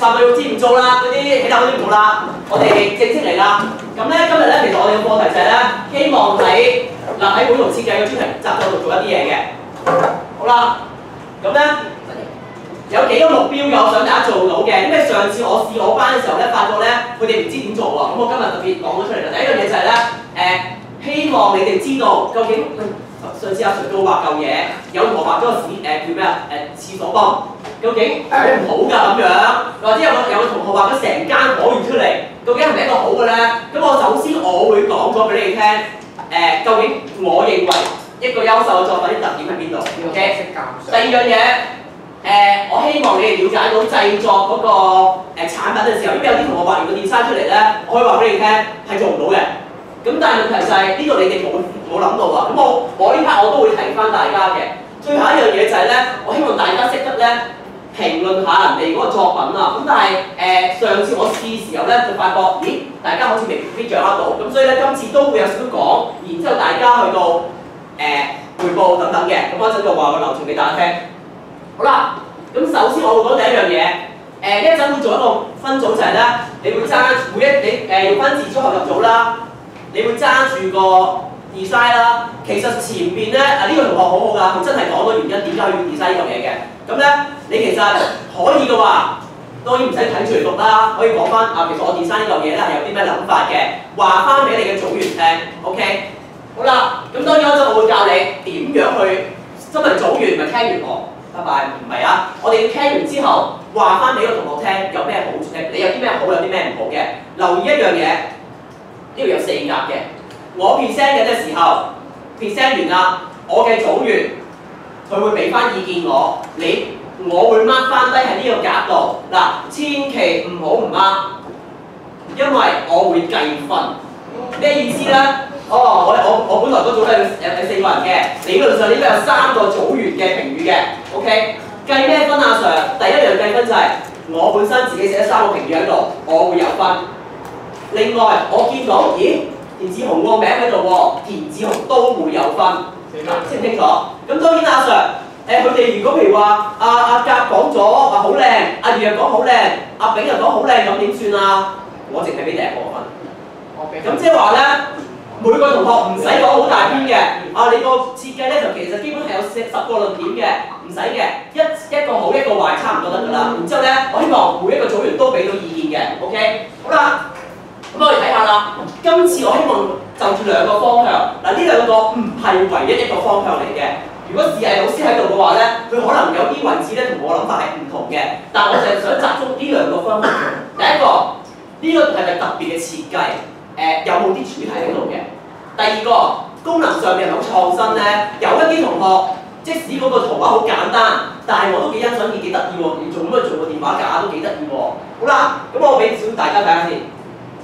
發佈知唔做啦，嗰啲起樓都唔好啦。我哋正式嚟啦。咁咧今日咧，其實我哋嘅課題就係咧，希望喺立體繪圖設計嘅專題集嗰度做一啲嘢嘅。好啦，咁咧有幾個目標嘅，我想大家做到嘅。因為上次我試我班嘅時候咧，發覺咧佢哋唔知點做喎。咁我今日特別講咗出嚟啦。第一樣嘢就係咧，希望你哋知道究竟上次阿 Sir 都畫嚿嘢，有同學畫咗個叫咩啊？廁所泵，究竟好唔好㗎咁樣？或者有個同學畫咗成間果園出嚟，究竟係咪一個好嘅咧？咁我首先我會講咗俾你聽，究竟我認為一個優秀嘅作品啲特點喺邊度 ？OK。第二樣嘢，我希望你哋了解到製作嗰個產品嘅時候，因為有啲同學畫完個 design 出嚟咧，我可以話俾你聽係做唔到嘅。咁但係問題就係呢度你哋冇諗到啊！咁我呢 part 我都會提翻大家嘅。最後一樣嘢就係咧，我希望大家識得咧評論下人哋嗰個作品啊。咁但係上次我試時候咧就發覺，咦，大家好似未必掌握到。咁所以咧今次都會有少少講，然之後大家去到彙報等等嘅。咁嗰陣就話個流程俾大家聽。好啦，咁首先我會講第一樣嘢。一陣會做一個分組就係咧，你會揸你要分自組合入組啦。你會揸住個 design 啦，其實前面咧呢個同學好好㗎，佢真係講咗原因點解要 design 呢樣嘢嘅。咁咧你其實可以嘅話，當然唔使睇住嚟讀啦，可以講翻其實我 design 呢樣嘢咧係有啲咩諗法嘅，話翻俾你嘅組員聽。OK， 好啦，咁當然嗰陣我會教你點樣去，身為組員咪聽完我，拜拜，唔係啊，我哋要聽完之後話翻俾個同學聽有咩好處，你有啲咩好，有啲咩唔好嘅。留意一樣嘢。呢度有4格嘅，我 present 緊嘅時候 present 完啦，我嘅組員佢會俾翻意見我，我會 mark 翻低喺呢個格度。嗱，千祈唔好唔 mark，因為我會計分。咩意思咧？我本來嗰組咧有4個人嘅，理論上應該有3個組員嘅評語嘅。OK， 計咩分啊 Sir？ 第一樣計分就係我本身自己寫咗3個評語喺度，我會有分。另外，我見到，咦，田志雄個名喺度喎，田志雄都會有分，清唔清楚？咁當然阿 Sir，佢哋如果譬如話阿甲講咗話好靚，阿月又講好靚，阿炳又講好靚，咁點算啊？我淨係俾第1個分。咁即係話咧，每個同學唔使講好大篇嘅，你個設計咧就其實基本係有10個論點嘅，唔使嘅，一個好一個壞差唔多得㗎啦。然之後咧，我希望每一個組員都俾到意見嘅 ，OK， 好啦。咁我哋睇下啦，今次我希望就住2個方向，嗱呢2個唔係唯一一個方向嚟嘅。如果視藝老師喺度嘅話咧，佢可能有啲位置咧同我諗法係唔同嘅，但我就係想集中呢2個方向。第一個，呢個係咪特別嘅設計？有冇啲主題喺度嘅？第二個，功能上面係咪好創新咧？有一啲同學，即使嗰個圖畫好簡單，但係我都幾欣賞，幾得意喎！你做乜做個電話架都幾得意喎！好啦，咁我俾少大家睇下先。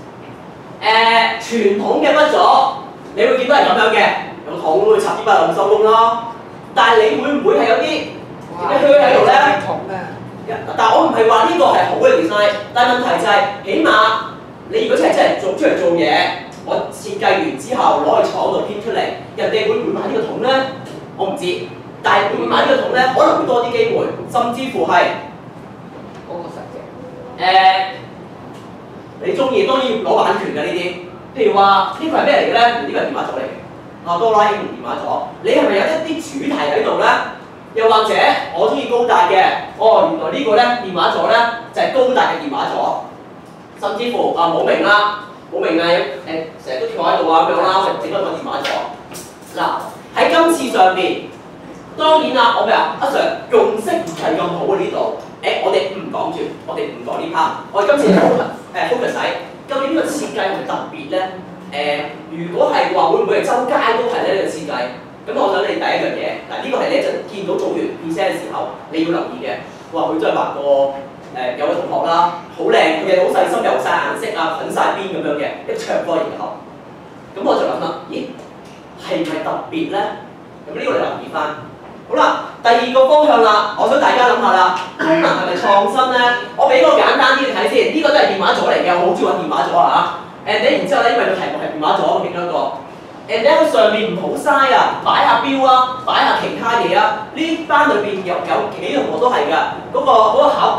傳統嘅筆咗，你會見到係咁樣嘅，用桶會插啲筆落去收工咯。但係你會唔會係有啲靴喺度咧？但係我唔係話呢個係好嘅 design， 但係問題就係，起碼你如果真係做出嚟做嘢，我設計完之後攞去廠度編出嚟，人哋會唔會買呢個桶咧？我唔知，但係會唔會買呢個桶咧？可能會多啲機會，甚至乎係你中意當然要攞版權嘅呢啲，譬如話呢個係咩嚟嘅咧？呢個係電話座嚟嘅，哆啦 A 夢電話座。你係咪有一啲主題喺度咧？又或者我中意高達嘅，原來呢個咧電話座咧就係高達嘅電話座，甚至乎冇名啦，成日都坐喺度啊咁樣啦，整多個電話座。嗱喺今次上邊，當然啦，我阿 Sir 用色唔係咁好啊呢度。我哋唔講住，我哋唔講呢 part。我哋今次focus 喺究竟呢個設計係咪特別咧？如果係話，會唔會係周街都係呢個設計？咁我想你第一樣嘢，嗱呢個係你一陣見到組員 present 嘅時候，你要留意嘅。佢真係畫過有個同學啦，好靚，佢哋好細心，油晒顏色啊，粉晒邊咁樣嘅一個長方形嘅盒。咁我就諗啦，咦，係咪特別咧？咁呢個你留意翻。好啦，第2個方向啦，我想大家諗下啦，功能係咪創新咧？我俾個簡單啲嘅睇先，呢個都係電話座嚟嘅，我好中意玩電話座啊嚇。然之後咧，因為個題目係電話座，我見到一個。喺上面唔好嘥啊，擺下錶啊，擺下其他嘢啊。呢班裏邊有幾個同學都係㗎，嗰個盒咧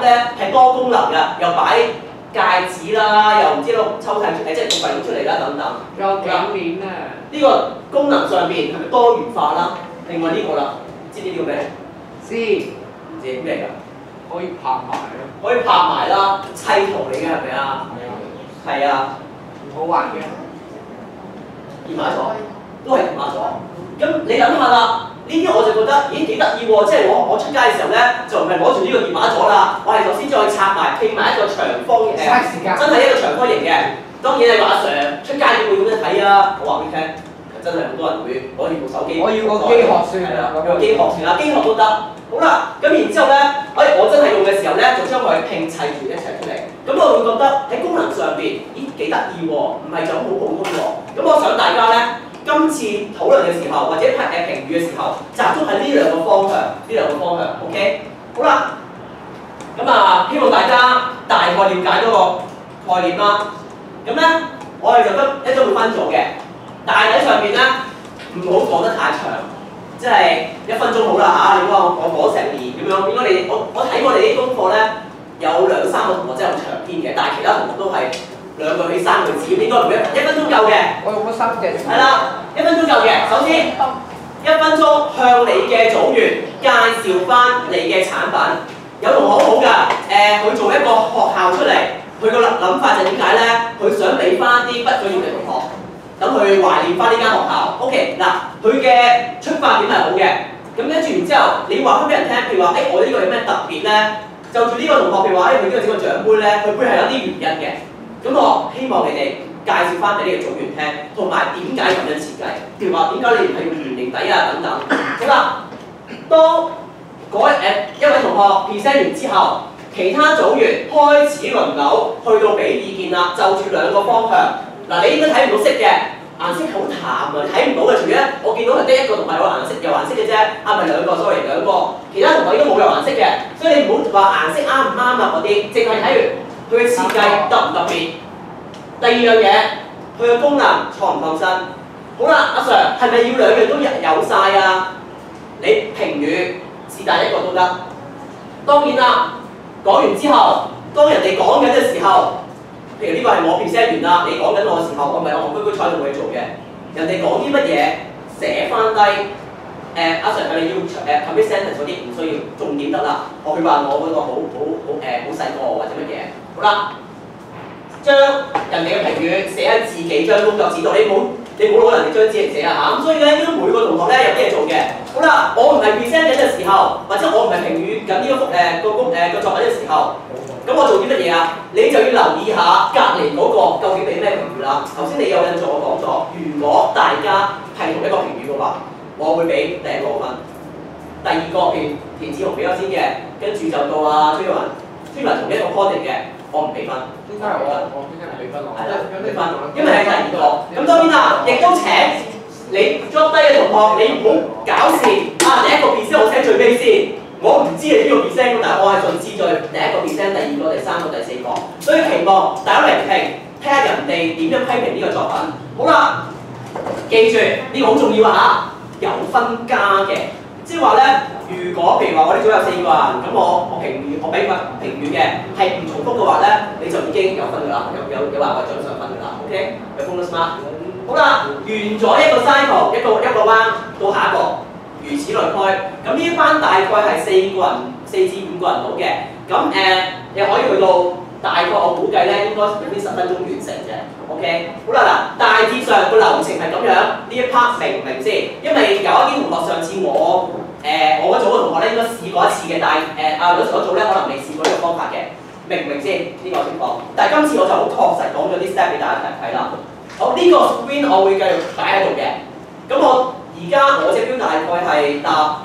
咧係多功能㗎，又擺戒指啦，又唔知道抽屉即係個櫃出嚟啦等等。 有頸鏈啊！ 呢個功能上邊係咪多元化啦？另外呢個啦，知唔知呢個咩？ 知唔知咩嚟㗎？ 可以拍埋咯。 可以拍埋啦，砌圖嚟嘅係咪啊？係啊。 唔好玩嘅。 電話座都係電話座。咁你諗下啦，呢啲我就覺得咦幾得意喎！即係我出街嘅時候咧，就唔係攞住呢個電話座啦，我係首先再拆埋拼埋一個長方嘅，真係一個長方形嘅。當然你話阿 Sir 出街點會咁樣睇啊？我話俾你聽，真係好多人會攞住部手機。 我要個機殼算啦， 用機殼算啦，機殼都得。好啦，咁然之後咧，我真係用嘅時候咧，就將佢拼砌住一齊出嚟。咁我會覺得喺功能上邊，咦幾得意喎，唔係就好普通喎。咁我想大家咧，今次討論嘅時候，或者評語嘅時候，集中喺呢兩個方向，OK？ 好啦，咁啊，希望大家大概了解嗰個概念啦。咁咧，我哋就一陣會分組嘅，大體上邊咧，唔好講得太長。即係1分鐘好啦嚇！你話我講成年咁樣，應該我睇我哋啲功課咧，有2、3個同學真係好長篇嘅，但係其他同學都係2句起3句字，應該唔會1分鐘夠嘅。 我用咗3隻。 係啦，1分鐘夠嘅。首先1分鐘向你嘅組員介紹翻你嘅產品。有同學好㗎，佢做一個學校出嚟，佢個諗法就點解咧？佢想俾翻啲畢咗業嘅同學。等佢懷念翻呢間學校 ，OK 嗱，佢嘅出發點係好嘅，咁跟住然之後，你話翻俾人聽，譬如話，我呢個有咩特別咧？就住呢個同學，譬如話，佢呢個整個獎杯咧，佢背後有啲原因嘅，咁我希望你哋介紹翻俾呢個組員聽，同埋點解咁樣設計，譬如話點解你唔係用圓形底啊等等。好啦，當一位同學 present 完之後，其他組員開始輪流去到俾意見啦，就住2個方向。嗱，你應該睇唔到色嘅，顏色好淡啊，你睇唔到嘅。除咗我見到係得1個同學有顏色嘅啫，咪2個 sorry 2個，其他同學應該冇有顏色嘅，所以你唔好話顏色啱唔啱啊嗰啲，淨係睇完佢嘅設計特唔特別。第2樣嘢，佢嘅功能創唔創新。好啦，阿 Sir 係咪要2樣都有晒啊？你評語是但1個都得。當然啦，講完之後，當人哋講緊嘅時候。譬如呢個係我 present 完啦，你講緊我嘅時候，我咪我居居坐喺度去做嘅。人哋講啲乜嘢，寫翻低。阿 Sir 係咪要complete sentence 嗰啲唔需要，重點得啦。佢話我嗰個好細個或者乜嘢。好啦，將人哋嘅評語寫喺自己張工作紙度，你冇攞人哋張紙嚟寫啊嚇。咁所以咧，應該每個同學咧有啲嘢做嘅。好啦，我唔係 present 緊嘅時候，或者我唔係評語緊呢個作品嘅時候。咁我做啲乜嘢啊？你就要留意下隔離嗰個究竟俾咩評語啦。頭先你有印象我講咗，如果大家係同一個評語嘅話，我會俾第1個分。第2個田子雄俾咗先嘅，跟住就到崔文同一個 project 嘅，我唔俾分。 點解我點解唔俾分我？ 係啦，唔俾分，因為係第2個。咁當然啦，亦都請你 drop 低嘅同學，你唔好搞事啊！第1個 present 我寫最尾先。我唔知你邊個 present， 但係我係順次序第1個 present， 第2個、第3個、第4個，所以期望大家聆聽，聽下人哋點樣批評呢個作品。好啦，記住呢個好重要啊嚇，有分加嘅，即係話咧，如果譬如話我呢組有4個人，咁我俾個評語嘅係唔重複嘅話咧，你就已經有分㗎啦，有額外獎賞分㗎啦 ，OK？ 有 bonus mark。好啦，完咗一個 cycle，一個彎到下一個。如此類推，咁呢班大概係4至5個人到嘅，咁你可以去到大概我估計咧應該有啲10分鐘完成嘅 ，OK？ 好啦嗱，大致上個流程係咁樣，呢一 part 明唔明先？因為有一啲同學上次我嗰組嘅同學咧應該試過1次嘅，但係嗰組咧可能未試過呢個方法嘅，明唔明先？呢個情況，但係今次我就好確實講咗啲 step 俾大家睇啦。好，呢個 screen 我會繼續擺喺度嘅，咁而家我隻標大概係答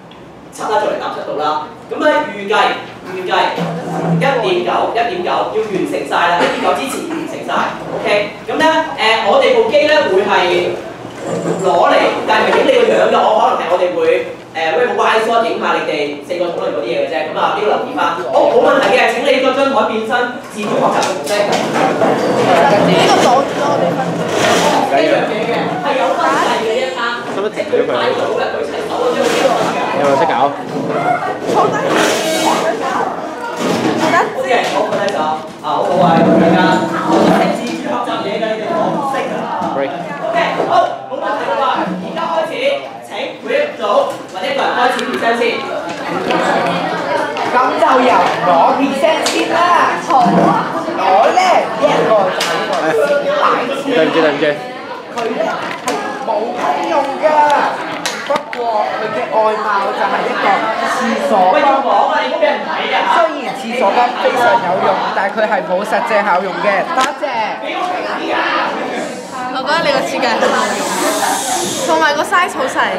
7啦，就嚟答7度啦。咁咧預計1.9要完成晒啦，1.9之前完成晒 OK。咁咧我哋部機咧會係攞嚟，但係唔影你個樣嘅，我可能係我哋會會 wide shot 影下你哋4個討論嗰啲嘢嘅啫。咁啊，呢個留意翻。好，冇問題嘅。請你嗰張台變身自主學習嘅模式。呢個阻住咗我哋分。呢樣嘢嘅係有分制嘅一餐，即係佢擺到一舉齊手嗰張嘢。 有冇識搞？ 坐低。 好好啊，大家我識自主學習嘢㗎，你哋我唔識啊。OK， 好，冇問題啦。而家開始請每一組或者一個人開始 present 先。 咁就由我 present 先啦。好，我咧一個就係呢個對唔住。 佢咧係冇功用㗎。不過佢嘅外貌就係一個廁所喂，要巾。 講啊，你唔好俾人睇啊！ 雖然廁所巾非常有用，但係佢係冇實際效用嘅。多謝。 我覺得你個設計好好，同埋個 size 好細。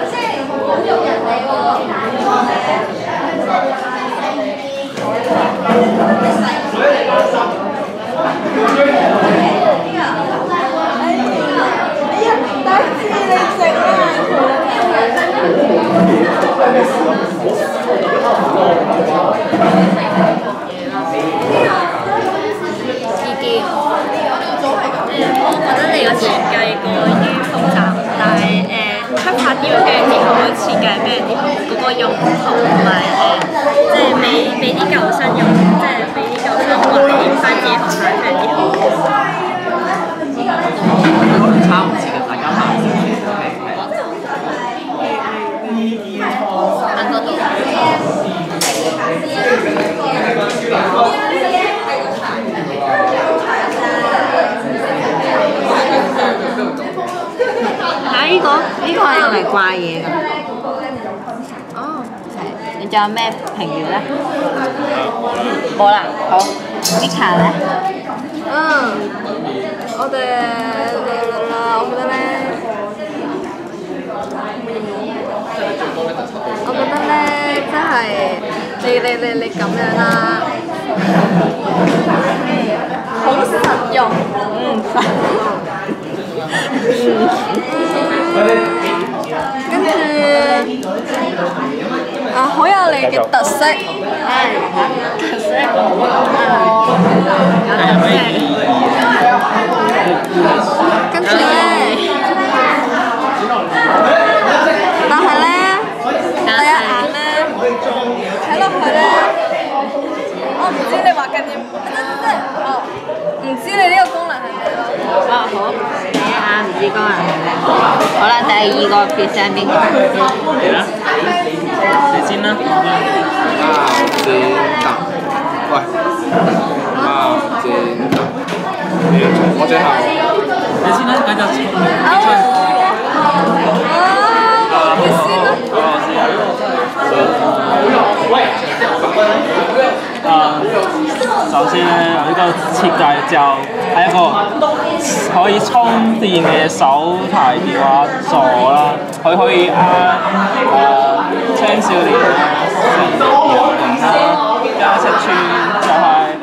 我覺得你個設計過於複雜，但係出發點嘅時候設計咩啲好，嗰個用途同埋即係俾啲舊生用，即係俾啲舊生懷念翻自己學校係啲好。 差唔似嘅，大家慢少少。 行嗰度。 呢個係用嚟掛嘢㗎。哦，你仲有咩評語咧？冇啦，好。Mika 咧？ 我覺得咧，即係你咁樣啦，好實用。跟住好有你嘅特色。 特色。 跟住咧，但係咧，第一眼咧，睇落去咧，我唔知你畫緊啲，唔知你呢個功能係咩咯？ 好，第一眼唔知功能係咩？好啦，第二個 present 邊個？ 你啦，你先啦。喂，我最後。你先啦，繼續。 你先啦。 首先咧，呢個設計就係一個可以充電嘅手提電話座啦，佢可以青少年啦、成人啦，加尺寸就係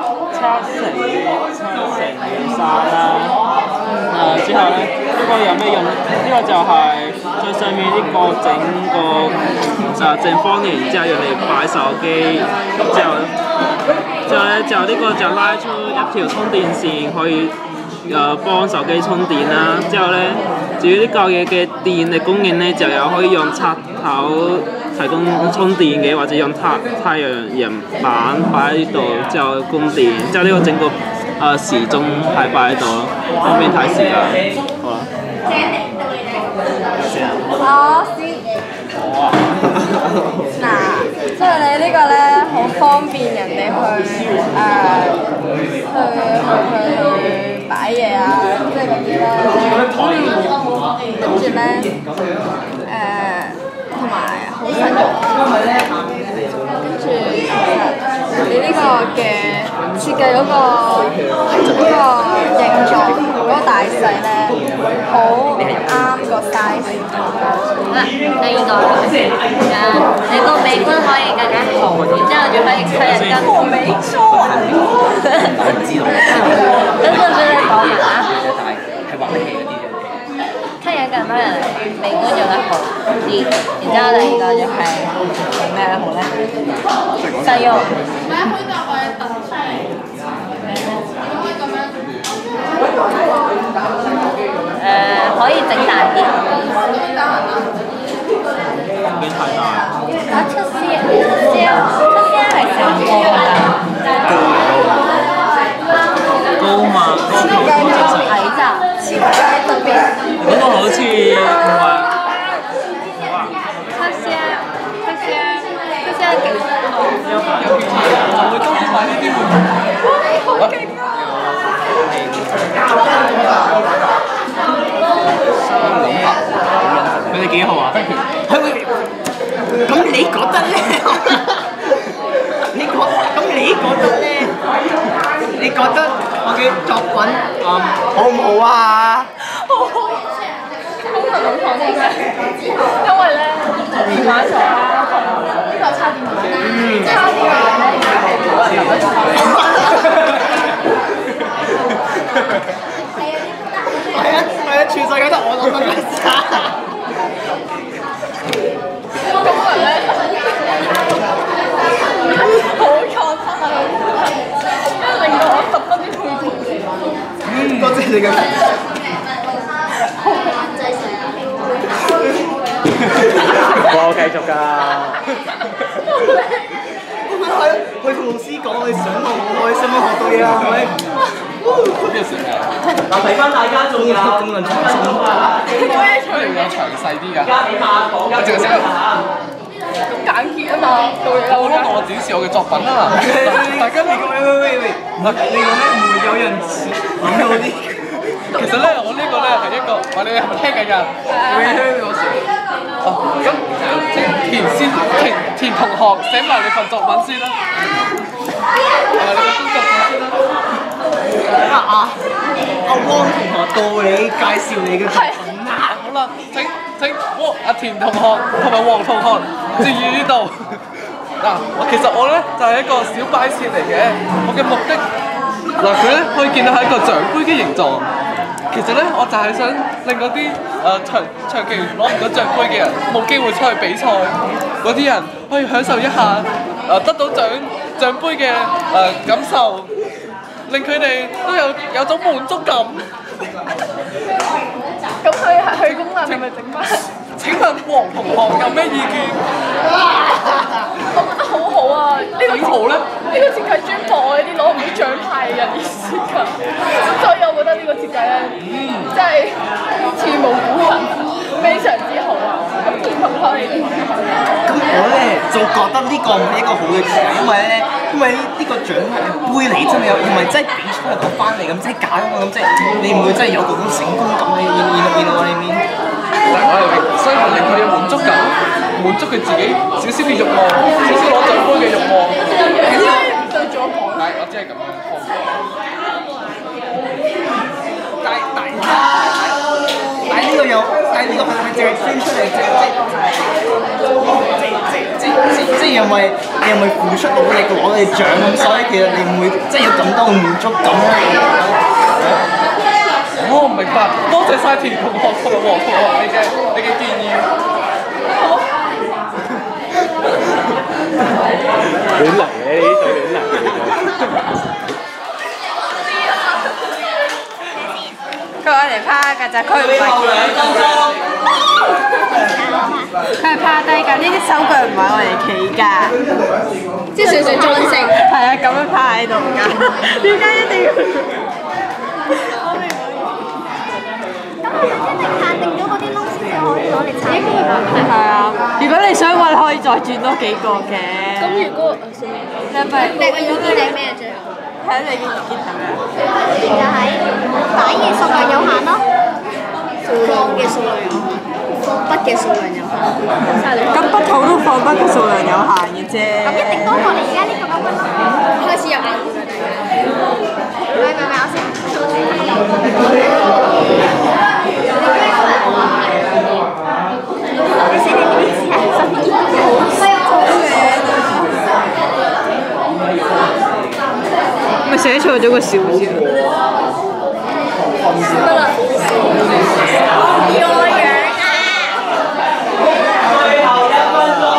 7×3啦。之後咧，呢個有咩用？呢個就係最上面呢個整個正方形，之後用嚟擺手機，之後咧就呢個就拉出一條充電線，可以幫手機充電啦。之後咧，至於呢嚿嘢嘅電力供應咧，就有可以用插頭提供充電嘅，或者用太陽能板擺喺呢度之後供電。之後呢個整個時鐘係擺喺度咯，方便睇時間。好啦。 我先。 好啊。 嗱，即係你呢個咧，好方便人哋去擺嘢啊，即係嗰啲咧。跟住咧，同埋好實用。跟住你呢個嘅設計嗰個形狀嗰個大細咧，好啱個 size。 好啦，第二個，你個美觀可以更加好，然之後仲可以吸引更多。 沒錯。 跟住俾你講埋啦。 係畫得起嗰啲嘅。 吸引更多人嚟，美觀做得好啲。然之後第二個就係咩好咧？實用。可以整大啲。 邊太大？ 7cm係成個㗎。 埋呢啲會。 好勁啊！ 佢哋幾好啊？係咪？咁你覺得咧？咁你覺得咧？你覺得我嘅作品好唔好啊？ 好好，功能咁講嘅，因為咧電話座啦，呢個插電話啦，插電話咧係啊，全世界得我諗得嘅咋。 功能咧好創新啊！令到我十分之佩服。 多謝你嘅。 我繼續㗎。 去同老師講，你上學好開心啊，學到嘢啊，係咪？ 嗱，提翻大家仲有功能創新。 有詳細啲㗎。 而家起碼講緊淨係識得咁簡潔啊嘛，到嘢我覺得我展示我嘅作品啊！大家喂，你講咩？唔會有人諗到啲。 其實咧，我呢個咧係一個，你係咪聽緊㗎？哦，咁田同學寫埋你份作文先啦，係咪你嘅工作紙先啦？ 阿汪同學到你介紹你嘅作品啦。 好啦，請阿田同學同埋黃同學注意呢度。嗱，其實我咧就係一個小擺設嚟嘅，我嘅目的嗱佢咧可以見到係一個獎杯嘅形狀。其實咧，我就係想令嗰啲長期攞唔到獎杯嘅人冇機會出去比賽，嗰啲人可以享受一下得到獎杯嘅感受，令佢哋都有種滿足感。 咁佢功能係咪整翻？ 請問黃同學有咩意見？ 我覺得好好啊！ 點好咧？ 呢個設計專貨我呢啲攞唔到獎牌嘅人而設計，咁所以我覺得呢個設計咧，真係前無古人，非常之好啊！咁田同學你點睇？ 咁我咧就覺得呢個唔係一個好嘅設計，因為呢個獎係杯嚟啫嘛，唔係真係比賽攞翻嚟咁，即係假㗎嘛，咁即係你唔會真係有嗰種成功感嘅，見到我呢邊。 所以令佢有滿足感，滿足佢自己少少嘅慾望，少少攞獎杯嘅慾望。 對住我講。 係，我只係咁樣。 但係呢個係咪淨係捐出嚟即係因為你係咪付出努力攞嘅獎咁，所以其實你唔會即係有咁多嘅滿足感咧。 我唔明白，多謝晒田同學同埋黃同學你嘅建議。 亂嚟嘅呢啲亂嚟嘅。 佢愛嚟趴㗎咋，佢唔係佢係趴低㗎，呢啲手腳唔係愛嚟企㗎， 即係純粹裝飾。 係啊，咁樣趴喺度㗎，點解一定要？ 限定咗嗰啲窿先至可以攞嚟踩。 係啊，如果你想揾，可以再轉多幾個嘅。 咁如果你係咪？ 你個意見係咩最後？ 睇你嘅意見係咩？ 就係擺嘅數量有限咯，放嘅數量有限，放筆嘅數量有限。 咁筆筒都放筆嘅數量有限嘅啫。 咁一定多過你而家呢個咁樣咯。開始有眼見啦，咪我先。 咪寫錯咗個小字。 得啦。要我樣啊！ 最後1分鐘。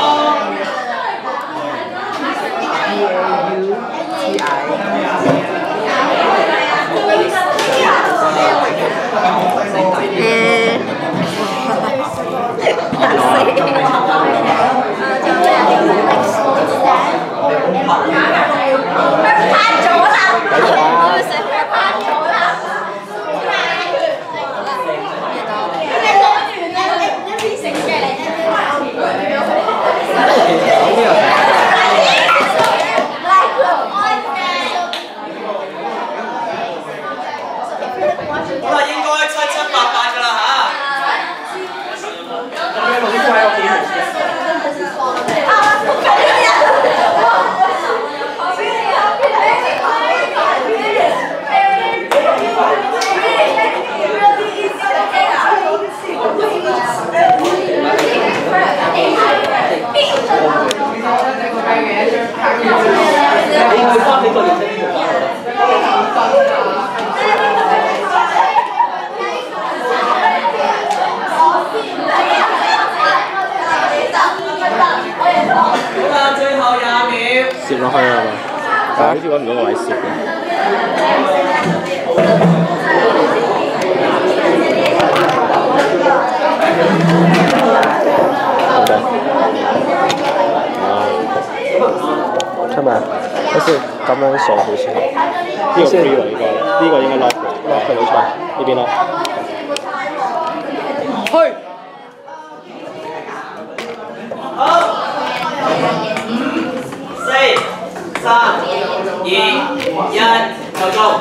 揾唔到個位攝嘅。係咪啊？好似咁樣數好似呢個 free 喎，呢個應該 lock 佢冇錯，呢邊 lock。 去。好。5、4、3、2、1，夠鐘。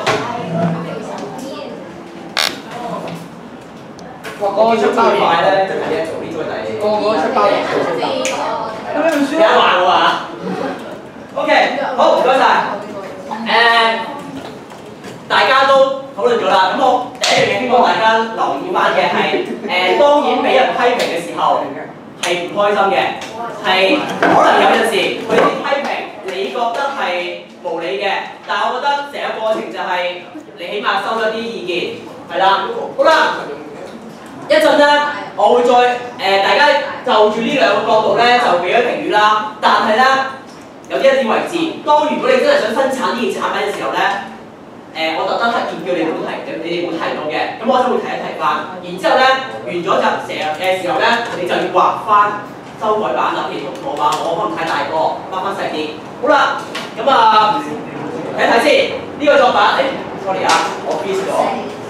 哇！嗰個出包快咧，真係嘢做呢個第。個出包嘢做先得。你一話我啊？OK， 好，唔該晒。大家都討論咗啦。咁我第一樣嘢希望大家留意翻嘅係當然俾人批評嘅時候係唔開心嘅，係可能有陣時佢哋批評你覺得係無理嘅，但係我覺得成個過程就係你起碼收咗啲意見，係啦。好啦，一陣咧，我會再大家就住呢兩個角度咧就俾咗評語啦，但係咧。有啲一點為止。當如果你真係想生產呢件產品嘅時候咧，我特登特別叫你冇提，你哋冇提到嘅，咁我就會提一提翻。然之後咧，完咗就成日嘅時候咧，你就要畫翻修改版啦。譬如我話我可能太大個，畫翻細啲。好啦，咁啊睇睇先呢個作品。sorry 啊，我 freeze 咗。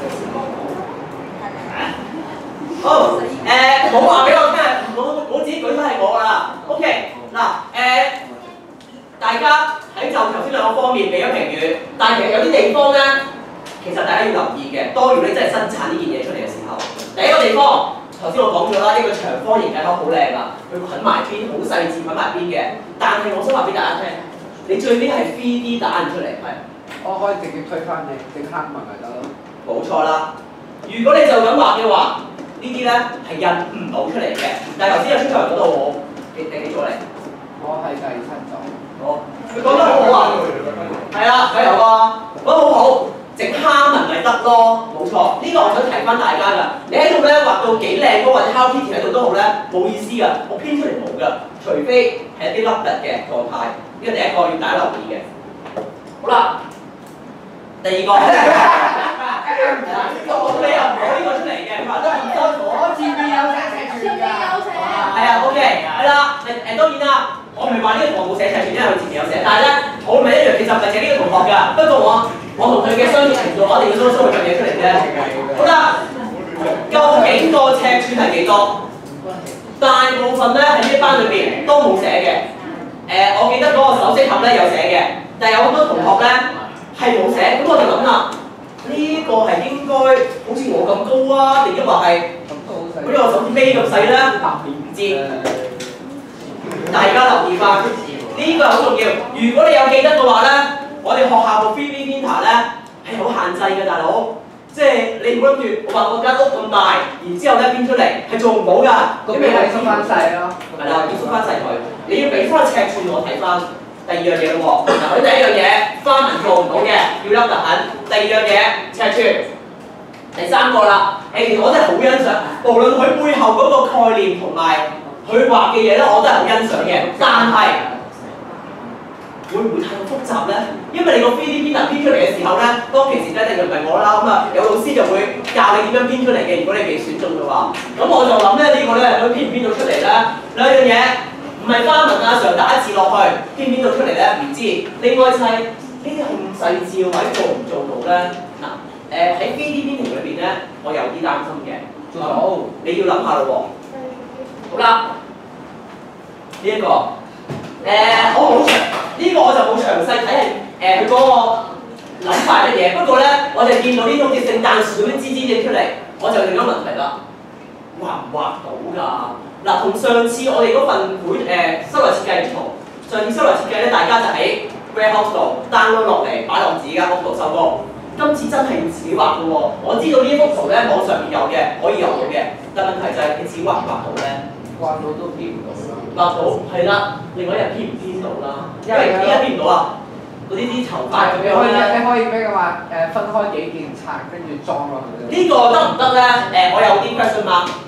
好，冇話俾我聽，我自己舉翻係我㗎啦。OK， 嗱大家喺就頭先兩個方面俾咗評語，但係其實有啲地方咧，其實大家要留意嘅。當如果你真係生產呢件嘢出嚟嘅時候，第一個地方頭先我講咗啦，呢個長方形嘅口好靚啦，佢捆埋邊，好細緻捆埋邊嘅。但係我想話俾大家聽，你最尾係 3D 打印出嚟，係。 我可以直接推翻你，整黑紋咪得咯。冇錯啦。如果你就咁畫嘅話，呢啲咧係印唔到出嚟嘅。但係頭先有出場嗰度我記咗嚟。我係第7組。好，佢講得好好啊，係啊，加油啊，講得好好，整蝦紋咪得咯，冇錯，呢個我想提翻大家㗎。你喺度咧畫到幾靚或者 Hello Kitty 喺度都好咧，冇意思㗎，我編出嚟冇㗎，除非係一啲凹凸嘅狀態，呢個第一個要大家留意嘅。好啦，第二個，你又唔攞呢個出嚟嘅，佢話都唔辛苦，前面有寫尺寸㗎，係啊 ，OK， 係啦，當然啦。我唔係話呢個同學冇寫尺寸，因為佢前面有寫，但係咧我唔係一樣，其實唔係淨係呢個同學㗎。不過我同佢嘅相處程度，我一定要 show 佢嘢出嚟啫。好啦，究竟個尺寸係幾多？大部分咧喺呢班裏邊都冇寫嘅。我記得嗰個手飾盒咧有寫嘅，但係有好多同學咧係冇寫，咁我就諗啦，呢個係應該好似我咁高啊，定抑或係好似我手指尾咁細咧？唔知。大家留意翻，呢個係好重要。如果你有記得嘅話咧，我哋學校個 3D printer 咧係好限制嘅，大佬。即係你唔好諗住我話我間屋咁大，然之後咧編出嚟係做唔到㗎。咁你係縮翻細咯。係啦，要縮翻細佢。你要俾翻尺寸我睇翻。第二樣嘢咯喎，嗱，佢第一樣嘢花紋做唔到嘅，要凹凸痕。第二樣嘢尺寸。第三個啦，其實我真係好欣賞，無論佢背後嗰個概念同埋。佢畫嘅嘢咧，我都係好欣賞嘅，但係會唔會太過複雜咧？因為你個 3D printer 編出嚟嘅時候咧，當其時咧一定就唔係我啦，咁啊有老師就會教你點樣編出嚟嘅。如果你被選中嘅話，咁我就諗咧呢個咧，佢編唔編到出嚟咧？兩樣嘢唔係花紋啊，常打字落去，編唔編到出嚟咧？唔知。另外就係呢啲控細緻位做唔做到咧？嗱，喺 3D printing 裏邊咧，我有啲擔心嘅。做到，你要諗下咯喎。好啦，呢一個我冇詳，呢個我就冇詳細睇係佢嗰個諗法嘅嘢。不過咧，我就見到呢種好似聖誕樹咁樣枝枝整出嚟，我就另一個問題啦，畫唔畫到㗎？嗱，同上次我哋嗰份室內設計唔同。上次室內設計咧，大家就喺 warehouse 度 download 落嚟，擺落自己間屋度收工。今次真係要自己畫㗎喎。我知道呢幅圖咧，網上面有嘅，可以有到嘅，但問題就係你自己畫唔畫到咧？畫到都編唔到啦。畫到係啦，另外一日編唔編到啦？因為點解編唔到啊？嗰啲頭髮咁樣咧。你可以咩嘅話分開幾件拆，跟住裝落去。呢個得唔得咧？我有啲 question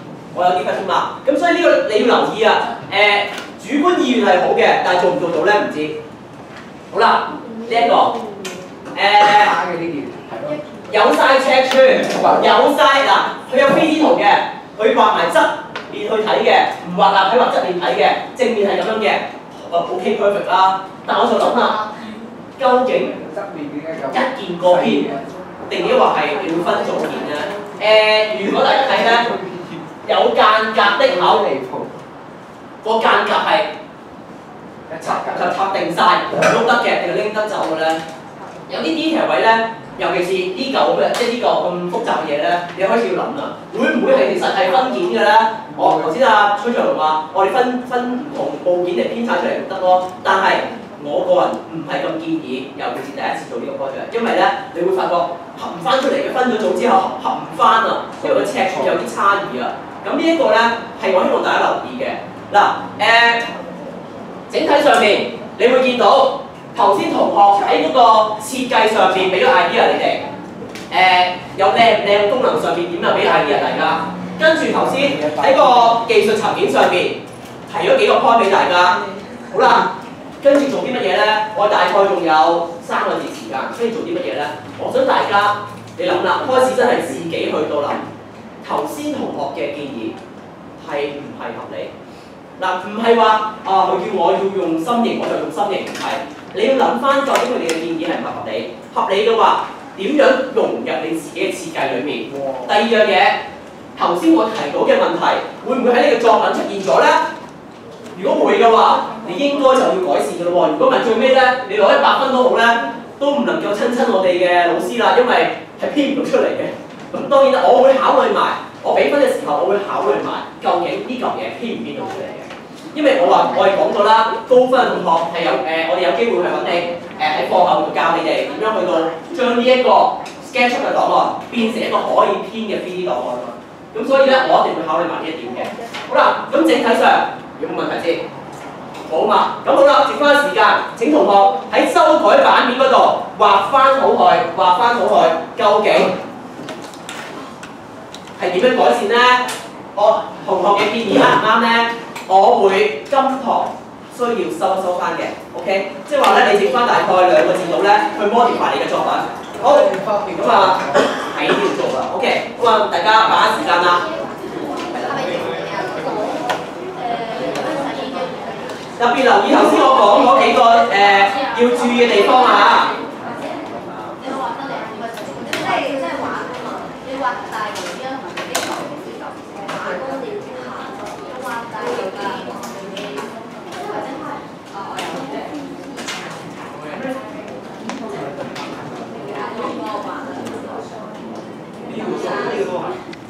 mark，咁所以呢個你要留意啊。主觀意願係好嘅，但係做唔做到咧唔知。好啦， 一個打嘅呢件係咯。 有晒尺寸，有晒嗱，佢有 3D 圖嘅，佢畫埋側面去睇嘅，唔畫立體畫側面睇嘅，正面係咁樣嘅，OK perfect 啦。但我就諗啦，究竟側面點解咁？ 一件過邊，定抑或係要分組件咧？如果大家睇咧，有間隔的口，個間隔係就插定晒，喐得嘅定拎得走嘅咧？有啲 detail 位咧。尤其是呢嚿咁嘅，即係呢個咁複雜嘅嘢咧，你開始要諗啦，會唔會係其實係分件嘅咧？我頭先阿崔卓龍話，我哋分唔同部件嚟編曬出嚟就得咯。但係我個人唔係咁建議，尤其是第一次做呢個 project，因為咧你會發覺合唔翻出嚟嘅，分咗組之後合唔翻啊，因為個尺寸有啲差異啊。咁呢一個咧係我希望大家留意嘅。嗱整體上面你會見到。頭先同學喺嗰個設計上邊俾咗 idea 你哋，有靚唔靚功能上邊點啊俾 idea 大家，跟住頭先喺個技術層面上邊提咗幾個 point 俾大家，好啦，跟住做啲乜嘢咧？我大概仲有3個字時間，跟住做啲乜嘢咧？我想大家你諗啦，開始真係自己去到諗，頭先同學嘅建議係唔係合理？嗱，唔係話佢叫我要用心形，我就用心形，唔係。你要諗翻究竟佢哋嘅建議係唔係合理？合理嘅話，點樣融入你自己嘅設計裏面？第二樣嘢，頭先我提到嘅問題，會唔會喺你嘅作品出現咗咧？如果會嘅話，你應該就要改善嘅咯喎。如果唔係最尾咧，你攞100分都好咧，都唔能夠親我哋嘅老師啦，因為係編唔到出嚟嘅。咁當然啦，我會考慮埋，我俾分嘅時候，我會考慮埋究竟呢嚿嘢編唔編到出嚟嘅。因為我哋講過啦，高分嘅同學係有我哋有機會去揾你喺課後教你哋點樣去到將呢一個 SketchUp 嘅檔案變成一個可以編嘅 3D 檔案。咁所以咧，我一定會考慮埋呢一點嘅。好啦，咁整體上有冇問題先？好嘛，咁好啦，剩翻時間，請同學喺修改版面嗰度畫翻好佢，究竟係點樣改善咧？我同學嘅建議啱唔啱咧？我會今堂需要收翻嘅 ，OK？ 即係話咧，你剩翻大概2個字度咧，去 modify 你嘅作品。好，咁啊喺呢度做啦 ，OK？ 咁啊，大家把握時間啦。特別留意頭先我講嗰幾個要注意嘅地方啊！呢個都係。